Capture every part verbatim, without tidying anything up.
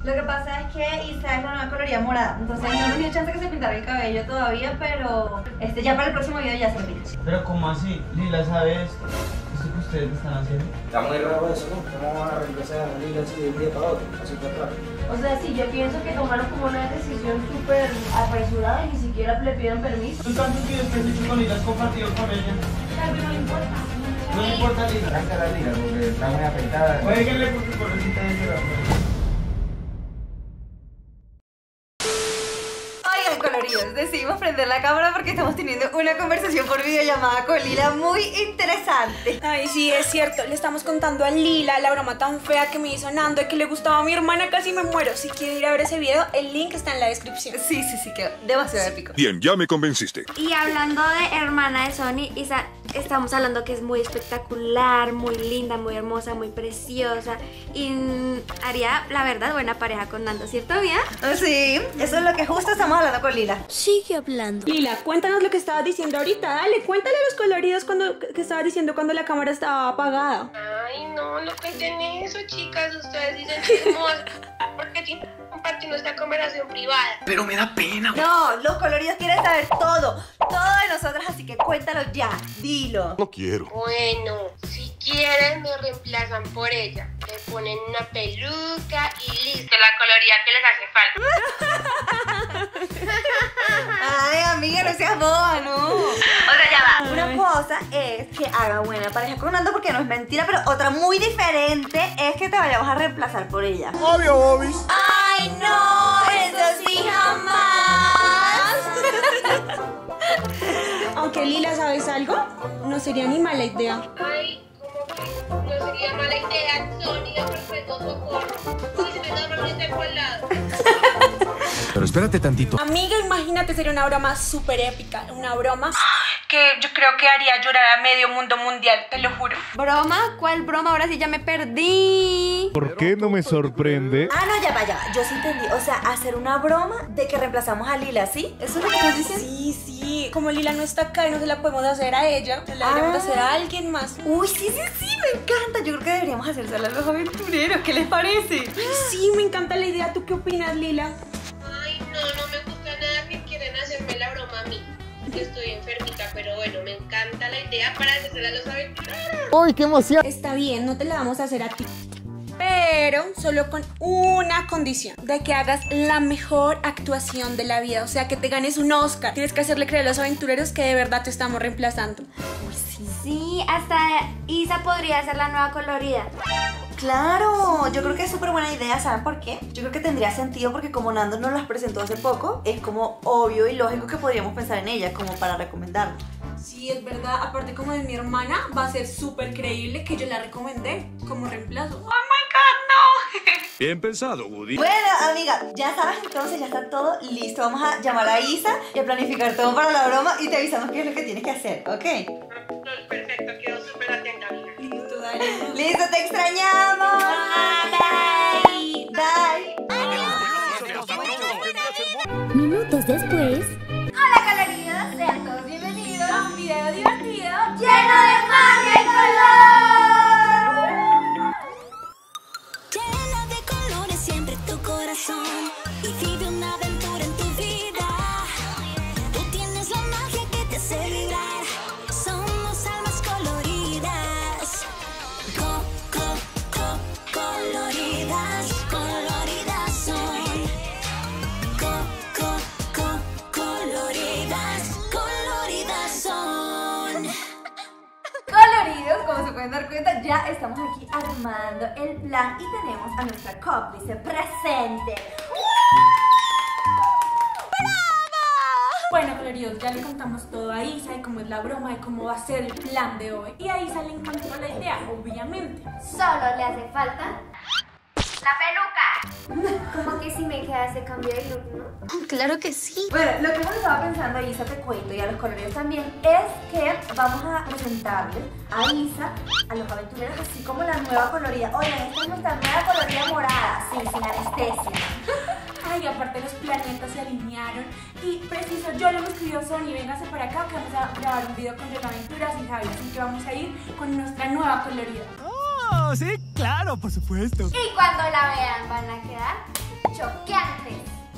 Lo que pasa es que Isa es la nueva coloría morada, entonces no tenía chance que se pintara el cabello todavía, pero este ya para el próximo video ya se lo pinta. Pero ¿cómo así? Lila, ¿sabes esto que ustedes están haciendo? Está muy raro eso, ¿no? ¿Cómo van a reemplazar a Lila así de un día para otro? Así está claro. O sea, sí, yo pienso que tomaron como una decisión súper apresurada y ni siquiera le pidieron permiso. ¿Tú tantos videos que has hecho con Lila has compartido con ella? Tal vez no le importa. No le importa Lila. Arranca la Lila porque está muy afeitada. Jueguenle porque pobrecita de llorar. Oigan, coloridos, decidimos prender la cámara porque estamos teniendo una conversación por videollamada con Lila muy interesante. Ay, sí, es cierto. Le estamos contando a Lila la broma tan fea que me hizo Nando y que le gustaba a mi hermana. Casi me muero. Si quieren ir a ver ese video, el link está en la descripción. Sí, sí, sí, quedó demasiado épico. Bien, ya me convenciste. Y hablando de hermana de Sony, Isa, estamos hablando que es muy espectacular, muy linda, muy hermosa, muy preciosa y mm, haría, la verdad, buena pareja con Nando, ¿cierto, Mía? Sí, eso es lo que justo estamos hablando con Lila. Sigue hablando. Lila, cuéntanos lo que estabas diciendo ahorita. Dale, cuéntale a los coloridos cuando, que estabas diciendo cuando la cámara estaba apagada. Ay, no, no cuenten eso, chicas. Ustedes dicen chismos porque compartimos esta conversación privada. Pero me da pena. No, los coloridos quieren saber todo, todo de nosotras, así que cuéntalo ya, dilo. No quiero. Bueno, si quieren me reemplazan por ella. Le ponen una peluca y listo, la coloría que les hace falta. Ay, amiga, no seas boba, no. O sea, ya va. Una cosa es que haga buena pareja con Nando porque no es mentira, pero otra muy diferente es que te vayamos a reemplazar por ella. Obvio, Bobis. ¡Ay, no! ¡Eso sí, jamás! Aunque Lila, ¿sabes algo? No sería ni mala idea. Ay, como que no sería mala idea, Sony, perfecto socorro. Uy, se me da realmente por el lado. Pero espérate tantito. Amiga, imagínate, sería una broma súper épica. Una broma que yo creo que haría llorar a medio mundo mundial, te lo juro. ¿Broma? ¿Cuál broma? Ahora sí ya me perdí. ¿Por qué no me sorprende? Ah, no, ya va, ya va. Yo sí entendí. O sea, hacer una broma de que reemplazamos a Lila, ¿sí? ¿Eso es lo que estás diciendo? Sí, sí. Como Lila no está acá y no se la podemos hacer a ella, se la deberíamos Ah. hacer a alguien más. Uy, sí, sí, sí, me encanta. Yo creo que deberíamos hacérsela a los aventureros. ¿Qué les parece? Ay, sí, me encanta la idea. ¿Tú qué opinas, Lila? Ay, no, no me gusta nada que quieren hacerme la broma a mí. Que estoy enfermita, pero bueno, me encanta la idea para hacérsela a los aventureros. ¡Uy, qué emoción! Está bien, no te la vamos a hacer a ti. Pero solo con una condición, de que hagas la mejor actuación de la vida, o sea, que te ganes un Oscar. Tienes que hacerle creer a los aventureros que de verdad te estamos reemplazando. Sí, hasta Isa podría ser la nueva colorida. Claro, yo creo que es súper buena idea, ¿saben por qué? Yo creo que tendría sentido porque como Nando nos las presentó hace poco, es como obvio y lógico que podríamos pensar en ella como para recomendarla. Sí, es verdad, aparte como de mi hermana, va a ser súper creíble que yo la recomendé como reemplazo. ¡Oh, my God, no! Bien pensado, Woody. Bueno, amiga, ya sabes, entonces ya está todo listo. Vamos a llamar a Isa y a planificar todo para la broma y te avisamos qué es lo que tienes que hacer, ¿ok? Perfecto, quedo súper atenta, amiga. Listo, dale. ¡Listo, te extrañamos! Bye. Bye. Minutos después. Hola, coloridos, sean todos bienvenidos A un video divertido. lleno de magia y color. Llena de colores siempre tu corazón y vive una aventura en tu vida. Tú tienes la magia que te hace vibrar. Somos almas coloridas. Co, co, co, coloridas, coloridas son. Co, co, co, coloridas, coloridas son. Coloridos, como se pueden dar cuenta, ya estamos aquí armando el plan y tenemos a nuestra cómplice presente. Bueno, coloridos, ya le contamos todo a Isa de cómo es la broma, de cómo va a ser el plan de hoy. Y a Isa le encantó la idea, obviamente. Solo le hace falta la peluca. Como que si me queda ese cambio de look, ¿no? Claro que sí. Bueno, lo que hemos estado pensando, Isa, te cuento, y a los coloridos también, es que vamos a presentarles a Isa, a los aventureros, así como la nueva colorida. Oigan, esta es nuestra nueva colorida morada, sí, sin anestesia. Ay, aparte los planetas se alinearon. Y preciso, yo le escribió Sony, véngase para acá que vamos a grabar un video con Yo Aventuras y Javi. Así que vamos a ir con nuestra nueva colorida. Oh, sí, claro, por supuesto. Y cuando la vean van a quedar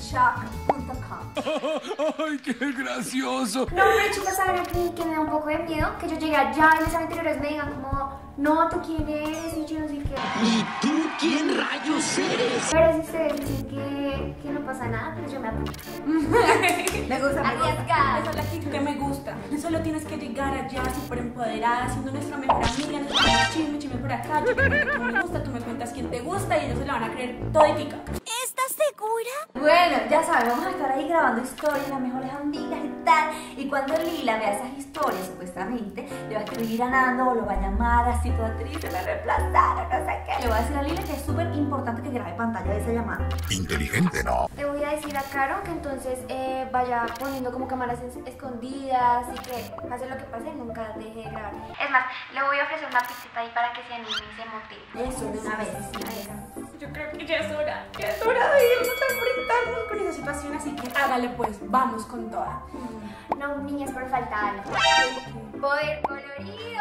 shock punto com. ¡Ay, qué gracioso! No, pero chicos, saben que, que me da un poco de miedo que yo llegue allá y los aventureros me digan como, no, ¿tú quién eres? Y yo no sé qué. ¿Y tú quién rayos eres? Pero si ustedes dicen que, que no pasa nada, pues yo me apunto. Me gusta, me gusta. Arriesgada. Esa es la actitud que me gusta. Solo tienes que llegar allá súper empoderada, siendo nuestra mejor amiga, nos damos chisme, chisme por acá, yo te cuento quién me gusta, tú me cuentas quién te gusta y ellos se la van a creer toditica. ¿Estás segura? Bueno, ya saben, vamos a estar ahí grabando historias, las mejores amigas y tal. Y cuando Lila vea esas historias, supuestamente, le va a escribir a Nando o lo va a llamar así toda triste, me reemplazaron, no sé qué. Le voy a decir a Lila que es súper importante que grabe pantalla de esa llamada. Inteligente, ¿no? Le voy a decir a Caro que entonces eh, vaya poniendo como cámaras es- escondidas y que pase lo que pase, nunca deje de grabar. Es más, le voy a ofrecer una pistita ahí para que se anime y se motive. Eso, de una vez. Yo creo que ya es hora, ya es hora de irnos a enfrentarnos con esa situación, así que hágale pues, vamos con toda. No, niñas, por falta algo. Poder colorido.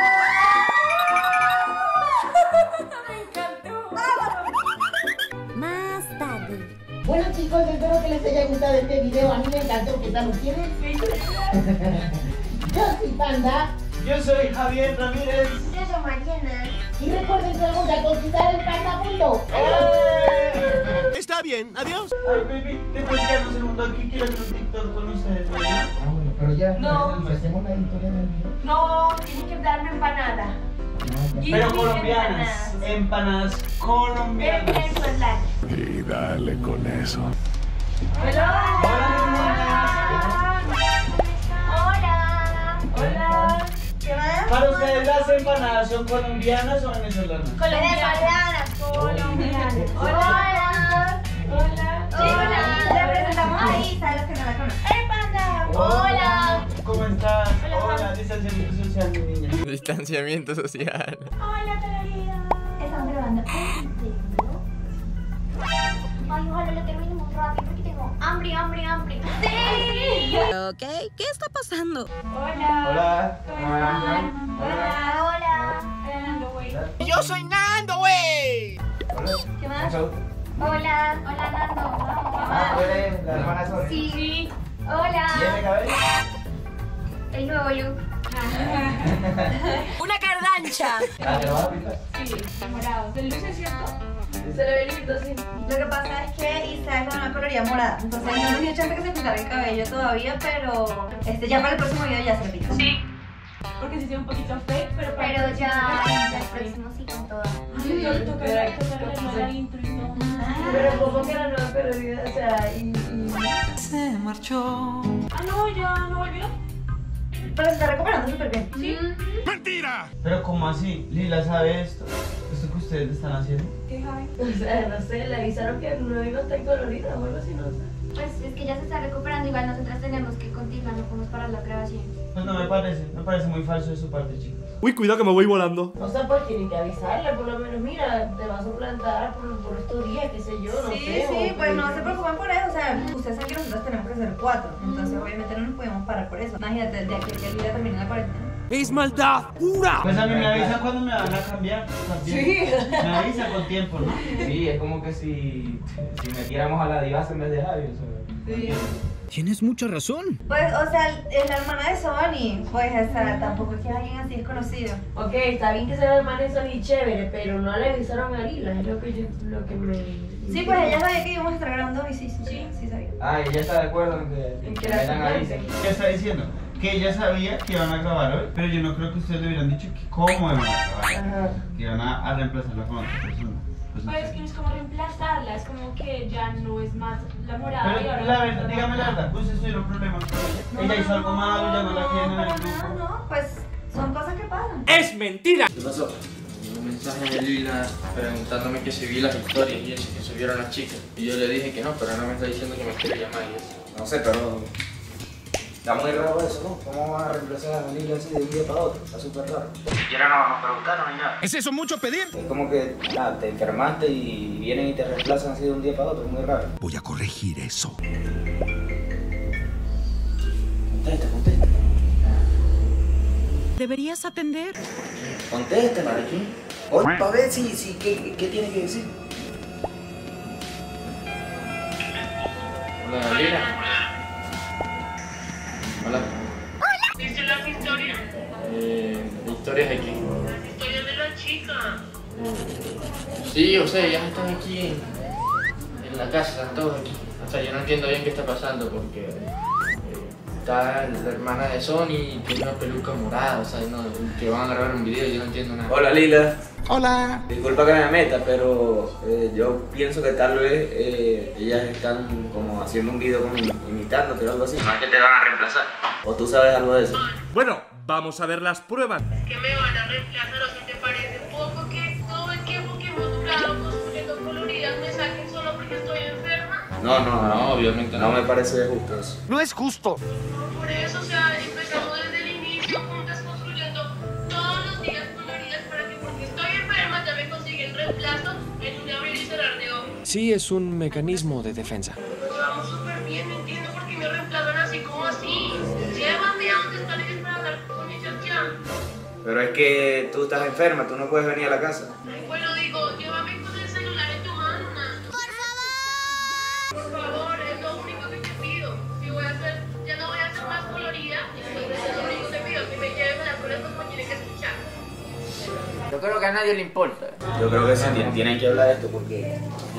Me encantó. Más tarde. Bueno chicos, espero que les haya gustado este video. A mí me encantó. ¿Qué tal ustedes? Yo soy Panda. Yo soy Javier Ramírez. Yo soy Mariana. Y recuerden que vamos a conquistar el Panda Mundo. Está bien, adiós. Ay, baby, tengo que quedarnos un segundo aquí. Quiero hacer un TikTok con ustedes, ¿no? Ah, bueno, pero ya. No. Hacemos la historia del video. No, tienes que darme empanada. Pero Y colombianas. Empanadas colombianas. Eso es la. Y dale con eso. Hola. Hola, Hola. Hola. ¿Qué más? ¿Para ustedes las empanadas son colombianas o venezolanas? Colombianas. Colombianas. Hola. Hola. Hola. Le presentamos a Isa, los que no la conocen. ¡Hey, Panda! Hola. ¿Cómo estás? Hola. Hola, distanciamiento social, mi niña. Distanciamiento social. Hola, colorida. Estamos grabando el video. Ay, ojalá lo terminemos rápido porque tengo hambre, hambre, hambre. ¡Sí! Ok, ¿qué está pasando? Hola. Hola. ¿Cómo están? Hola, hola. Hola, Nando, güey. ¡Yo soy Nando, güey! Hola. ¿Qué más? Chao. Hola, hola Nando. Ah, tú eres la hermana Sony. Sí. Sí. Hola. ¿Y ese cabello? El nuevo look. ¡Una cardancha! Ah, ¿te lo vas a pintar? Sí, morado. ¿De luce, cierto? Se le ve lindo, sí. Lo que pasa es que Isa es una coloría morada, entonces no he tenido chance que se pintara el cabello todavía, pero este, ya para el próximo video ya se lo pinto. Sí. Porque sí se ve un poquito fake, pero para Pero el ya, próximo- ya el próximo sí con todo. Sí, yo toca toca la nueva intro y todo. Pero como que la nueva colorida, o sea, y... y... Se marchó. Ah, no, ya no volvió. Pero se está recuperando súper bien. Sí. ¡Mentira! Pero ¿cómo así? Lila, ¿sabe esto? ¿Esto que ustedes están haciendo? ¿Qué, Javi? O sea, no sé, le avisaron que no iba a estar colorida o algo así, no sé. Pues es que ya se está recuperando, igual nosotras tenemos que continuar, no podemos parar la grabación. Pues no me parece, me parece muy falso de su parte, chicos. Uy, cuidado que me voy volando. O sea, pues tienen que avisarle, por lo menos, mira, te vas a suplantar por, por estos días, qué sé yo, no Sí, sé. sí, o- pues no se preocupen por eso, o sea, ustedes saben que nosotros tenemos que hacer cuatro, entonces obviamente no nos podemos parar por eso. Imagínate, de aquí a que Lila termine la cuarentena. ¡Es maldad pura! Pues a mí me avisa cuando me van a cambiar también. Sí. Me avisa con tiempo, ¿no? Sí, es como que si, si metiéramos a la divasa en vez de Javi. O sea. Sí. Tienes mucha razón. Pues, o sea, es la hermana de Sony, pues, o sea, tampoco es que alguien así desconocido. Ok, está bien que sea la hermana de Sony chévere, pero no le avisaron a Lila, es lo que yo, lo que me... Sí, pues ella sabía que íbamos a estar grabando y sí, sí, sí, sí sabía. Ah, y ella está de acuerdo en que, En que que la me dan suplante. avisen. ¿Qué está diciendo? Que ella sabía que iban a grabar hoy, pero yo no creo que ustedes le hubieran dicho que cómo iban a grabar. Ajá. Que iban a, a reemplazarla con otra persona. Pues no Pero es sé. que no es como reemplazarla, es como que ya no es más la morada y Pero ahora... la verdad, dígame la verdad, ustedes tuvieron problemas con ella. Ella hizo algo malo, ya no la quieren en el para grupo. nada, no, pues son cosas que pasan. ¡Es mentira! ¿Qué pasó? Un mensaje de Lila preguntándome que si vi las historias y eso, que subieron las chicas. Y yo le dije que no, pero ahora me está diciendo que me quiere llamar y eso. No sé, pero está muy raro eso, ¿no? ¿Cómo van a reemplazar a Lila así de un día para otro? Está súper raro. Ni siquiera nos, nos preguntaron ni nada. ¿Es eso mucho pedir? Es como que ah, te enfermaste y vienen y te reemplazan así de un día para otro. Es muy raro. Voy a corregir eso. Contesta, contesta. Deberías atender. Contesta, mariquín. Oye, para ver si, si qué, qué tiene que decir. Hola, Lila. Hola. ¿Viste las historias? Eh, ¿Historias de qué? Las historias de la chica. Sí, o sea, ya están aquí en, en la casa, están todos aquí. O sea, yo no entiendo bien qué está pasando porque eh, está la hermana de Sony y tiene una peluca morada, o sea, no, que van a grabar un video y yo no entiendo nada. Hola Lila. Hola. Disculpa que me meta, pero eh, yo pienso que tal vez eh, ellas están como haciendo un video como imitándote o algo así. No es que te van a reemplazar. ¿O tú sabes algo de eso? Bueno, vamos a ver las pruebas. Que me van a reemplazar, o sea, ¿te parece poco que todo el tiempo que hemos durado construyendo coloridas me saquen solo porque estoy enferma? No, no, no, No, obviamente no. no me parece justo eso. No es justo. No, por eso, o sea, empezamos desde el inicio juntas construyendo todos los días coloridas para que porque estoy enferma ya me consiguen reemplazo en un abrir y cerrar de ojos. Sí, es un mecanismo de defensa. Nos vamos súper bien, no entiendo por qué me reemplazan así como así. Llévame a donde están ellos para hablar con ellos ya. Pero es que tú estás enferma, tú no puedes venir a la casa. Ay, bueno, digo, llévame con el celular en tu mano, Nando. ¡Por favor! Por favor, es lo único que te pido. Si voy a hacer, ya no voy a hacer más colorida, entonces es lo único que te pido, que me lleves a las pruebas como tienen que escuchar. Yo creo que a nadie le importa. Yo creo que sí, tienen que hablar de esto porque...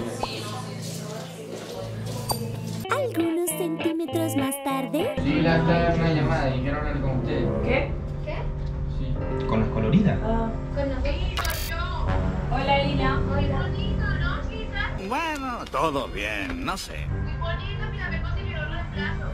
Algunos centímetros más tarde. Lila está en una llamada y quiero hablar con usted. ¿Qué? ¿Qué? Sí. Con las coloridas. Ah. Sí, soy yo. Hola, Lina. Muy bonito, ¿no, chicas? Bueno, todo bien, no sé. Muy bonito, mira, me consiguieron reemplazo.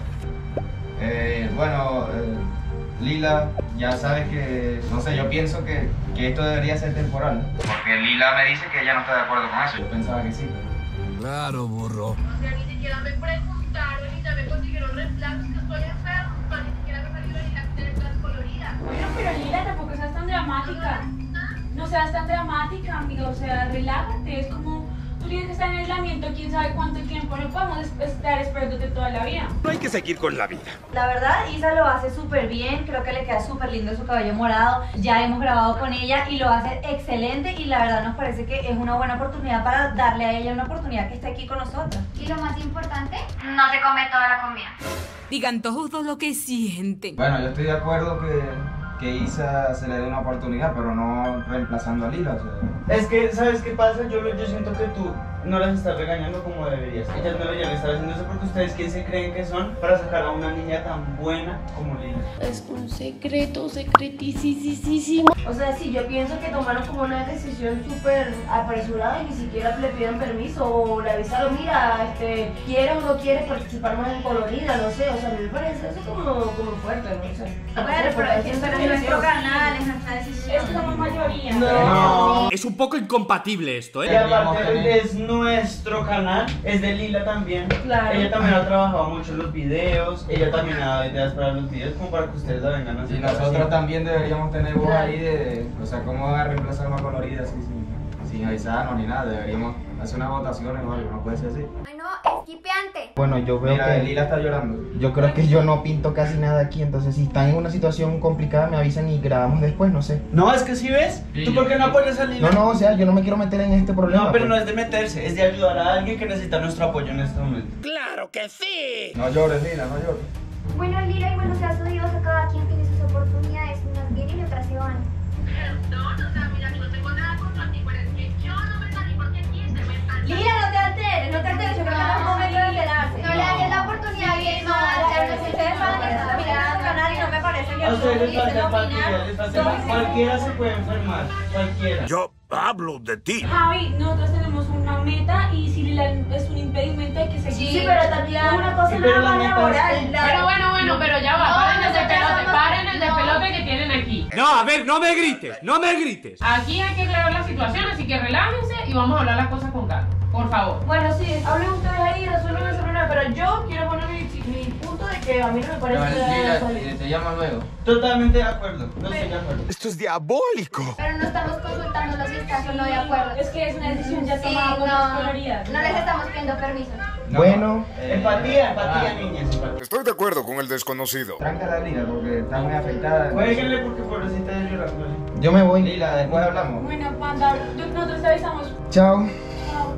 Eh, bueno, eh, Lila, ya sabes que, no sé, yo pienso que, que esto debería ser temporal, ¿no? Porque Lila me dice que ella no está de acuerdo con eso. Yo pensaba que sí. Claro, burro. O sea, ni siquiera me preguntaron ni ya me consiguieron reemplazos, que estoy enferma, ni siquiera me salieron ni las letras coloridas. Bueno, pero Lila, tampoco seas tan dramática. No seas tan dramática, amiga. O sea, relájate. Es como tú tienes que estar en aislamiento quién sabe cuánto tiempo. No podemos estar esperándote toda la vida. No hay que seguir con la vida. La verdad, Isa lo hace súper bien, creo que le queda súper lindo su cabello morado, ya hemos grabado con ella y lo hace excelente y la verdad nos parece que es una buena oportunidad para darle a ella una oportunidad que esté aquí con nosotros. Y lo más importante, no se come toda la comida. Digan todo lo que sienten. Bueno, yo estoy de acuerdo que, que Isa se le dé una oportunidad, pero no reemplazando a Lila, o sea... Es que, ¿sabes qué pasa? Yo, yo siento que tú no las estás regañando como deberías. Ellas no deberían estar haciendo eso porque ustedes quién se creen que son para sacar a una niña tan buena como Lila. Es un secreto, secretísimo. O sea, sí, yo pienso que tomaron como una decisión súper apresurada y ni siquiera le pidieron permiso o le avisaron, mira, este, ¿quieres o no quieres participar más en colorida? No sé, o sea, a mí me parece eso como, como fuerte, ¿no? O sea, Bueno, pero es que es nuestro canal, es nuestra decisión. Es que somos mayoría. No. Es un poco incompatible esto, Y ¿eh? aparte es nuestro canal, es de Lila también. Claro. Ella también ha trabajado mucho en los videos, ella también ha dado ideas para los videos como para que ustedes la vengan a hacer. Y nosotros también deberíamos tener voz ahí de, o sea, cómo van a reemplazar una colorida así sin, sin avisarnos ni nada. Deberíamos hacer unas votaciones o algo, no puede ser así. Ay, no, es quipeante. Bueno, yo veo Mira, que Lila está llorando. yo creo que yo no pinto casi nada aquí, entonces si están en una situación complicada me avisan y grabamos después, no sé. No, es que si ves, ¿tú por qué no apoyas a Lila? No, no, o sea, yo no me quiero meter en este problema. No, pero no pues. es de meterse, es de ayudar a alguien que necesita nuestro apoyo en este momento. ¡Claro que sí! No llores, Lila, no llores. Bueno, Lila, y bueno, sea su Dios, cada quien tiene sus oportunidades, unas vienen y otras se van. Perdón, o sea, mira, yo no tengo nada contra ti, pero es que yo no me salí porque quise, me salí. Lila, no te alteres, no te alteres, yo creo que no es momento de alterarse. No le hagas la oportunidad bien, No, no, si ustedes van a estar mirando el canal y no me parece que A ustedes les pudiesen falta opinar. empatía, les falta Todos- empatía. Cualquiera se puede enfermar, cualquiera. Yo hablo de ti. Javi, nosotros tenemos una meta y si Lila es un impedimento hay que seguir. Sí, pero también una cosa Sí, no pero es la más meta es- laboral. la- Bueno, bueno, bueno, pero ya va, No, paren el nosotros despelote, somos- paren el no. despelote que tienen aquí. No, a ver, no me grites, no me grites. Aquí hay que aclarar la situación, así que relájense y vamos a hablar las cosas con calma, por favor. Bueno, sí, hablen ustedes ahí y resuelven ese problema, pero yo quiero poner mi, mi punto de que a mí no me No, parece que Lila, debe te, te llamo luego. Totalmente de acuerdo, no estoy de acuerdo. Esto es diabólico. Pero no estamos consultándolos si están o no de acuerdo. Es que es una decisión ya Sí, tomada por las no, coloridas. no les estamos pidiendo permiso. No, Bueno. eh, Empatía, empatía, ah, niñas, empatía. Estoy de acuerdo con el desconocido. Tráncala, Lila, porque está muy afectada. Jueguenle porque pobrecita es llorando. Yo me voy. Lila, después hablamos. Bueno, Panda, yo- nosotros te avisamos. Chao. Chao, Panda.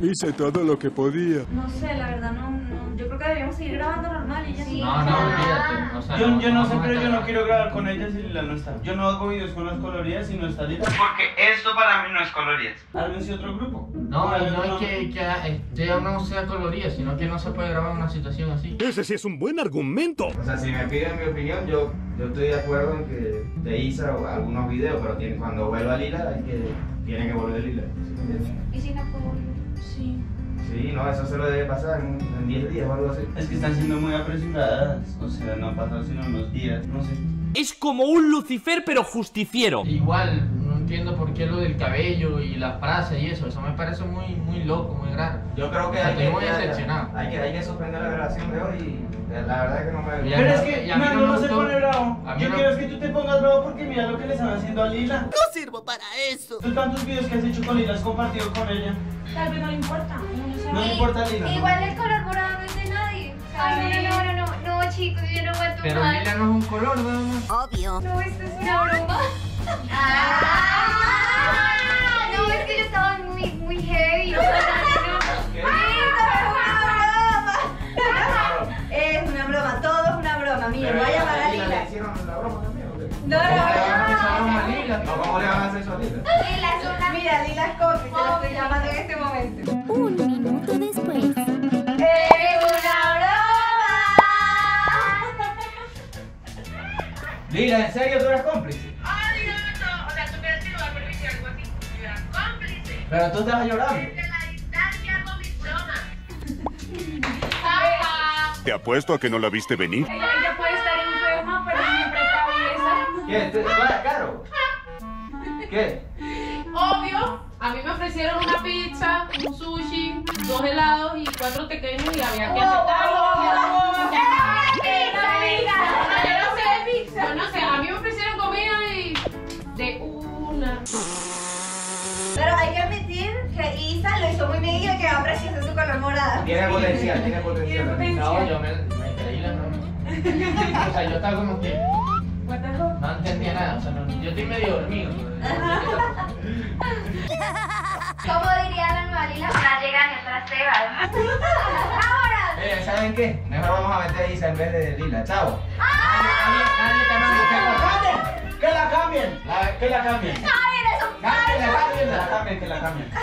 Hice todo lo que podía. No sé, la verdad no, no. Yo creo que debíamos seguir grabando normal y ya sí. No, no, olvídate. O sea, Yo, yo no sé, vamos a pero yo no acabar. quiero grabar con ella si Lila no está. Yo no hago videos con las coloridas si no está Lila. Porque esto para mí no es coloridas. Ármense otro grupo. No, y no es que, que ella no sea colorida, sino que no se puede grabar una situación así. Ese sí es un buen argumento. O sea, si me piden mi opinión, yo, yo estoy de acuerdo en que de Isa o algunos videos, pero tiene, cuando vuelva Lila, hay que, tiene que volver Lila. ¿Y si no puedo volver? Sí. Sí, no, eso se lo debe pasar en diez días o algo así. Es que están siendo muy apresuradas. O sea, no ha pasado sino unos días, no sé. Es como un Lucifer pero justiciero. Igual, no entiendo por qué lo del cabello y la frase y eso, eso me parece muy, muy loco, muy raro. Yo creo que, O sea, hay, estoy que muy ya, decepcionado. hay, que hay que suspender la grabación de hoy y la verdad es que no me... Ya, Pero no, es que y a mí Mando no me no se gustó. pone bravo. A mí Yo no- quiero es que tú te pongas bravo porque mira lo que le están haciendo a Lila. No sirvo para eso. Tú tantos videos que has hecho con Lila has compartido con ella. Tal vez no le importa. uno no sabe. No le importa a Lila. ¿no? Igual el color morado no es de nadie. Ay, no, no, no, no, no, no, chicos, yo no aguanto Pero más. Lila no es un color, nada más. Obvio. No, esto es una broma. Ah, no, es que yo estaba muy, muy heavy. O sea, no, Es una broma, todo es una broma. Mira, voy a llamar a ¿Le Lila. hicieron la broma también o qué? No, ¿Cómo le van a no, hacer esa no. broma a Lila? No, ¿cómo le van a hacer eso a Lila? Lila es una... Mira, Lila es cómplice, la estoy llamando en este momento. Un minuto después. ¡Es una broma! Lila, ¿en serio tú eres cómplice? Ay, no, no. O sea, tú crees que no va a permitir algo así. Yo era cómplice. Pero tú estabas llorando. Desde la distancia hago mis bromas. Te apuesto a que no la viste venir. Ella, ella puede estar enferma, pero siempre cabeza. ¿Qué? ¿Te- Clara, Caro? ¿Qué? Obvio, a mí me ofrecieron una pizza, un sushi, dos helados y cuatro pequeños y había que aceptarlo. Yo no sé, yo no sé, a mí me ofrecieron comida y de una. Pero hay que admitir que Isa lo hizo muy bien y le quedó precioso su color morado. Tiene potencial, tiene potencial. No, yo me, me creí la broma. O sea, yo estaba como que no entendía nada, o sea, no, yo estoy medio dormido. ¿Cómo diría la nueva Lila? Una llegan y otras se van. Ahora. Eh, ¿saben qué? Mejor vamos a meter a Isa en vez de Lila. Chao. Nadie, nadie te manda a hacer ¡Que la cambien! La- que la cambien. Ay, eres un Cámbienla, Que cámbienla. la cambien, que la cambien.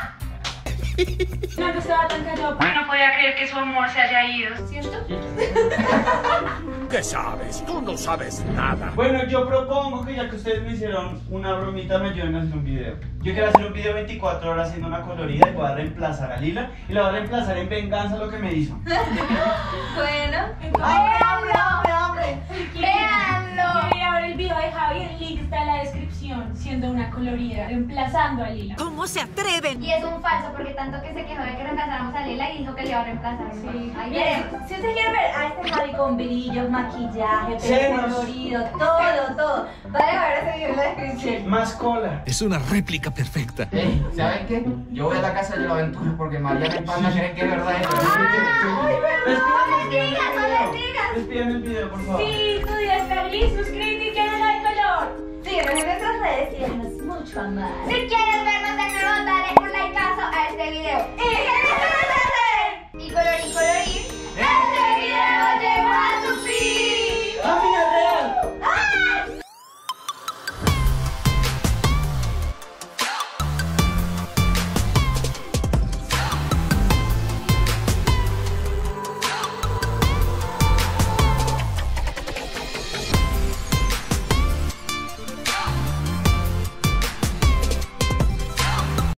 No estaba tan callado. No podía creer que su amor se haya ido. ¿Cierto? ¿Qué sabes? Tú no sabes nada. Bueno, yo propongo que ya que ustedes me hicieron una bromita, me ayuden a hacer un video. Yo quiero hacer un video veinticuatro horas haciendo una colorida y voy a reemplazar a Lila. Y la voy a reemplazar en venganza a lo que me hizo. Bueno. Ay, hambre, hambre, hambre! ¡Véanlo! Quería ver el video de Javi, el link está en la descripción, siendo una colorida, reemplazando a Lila. ¿Cómo se atreven? Y es un falso porque tanto que se quejó de que reemplazáramos a Lila y dijo que le iba a reemplazar. Sí. Ay, Miren, si ustedes quieren ver a este Javi con brillos, maquillaje, pelo Senos. colorido, todo, todo, vayan a ver ese video en la descripción. Más cola. Es una réplica perfecta. Ey, ¿saben qué? Yo voy a la casa de la aventura porque Mariana y Panda creen que es verdad esto. Despidan digas, no les digas. Despidan el video, por favor. Sí, tu día está gris, suscríbete y que no da el color. Síguenos en nuestras redes y déjanos mucho amor. Si quieres vernos de nuevo, dale un likeazo a este video. ¡Y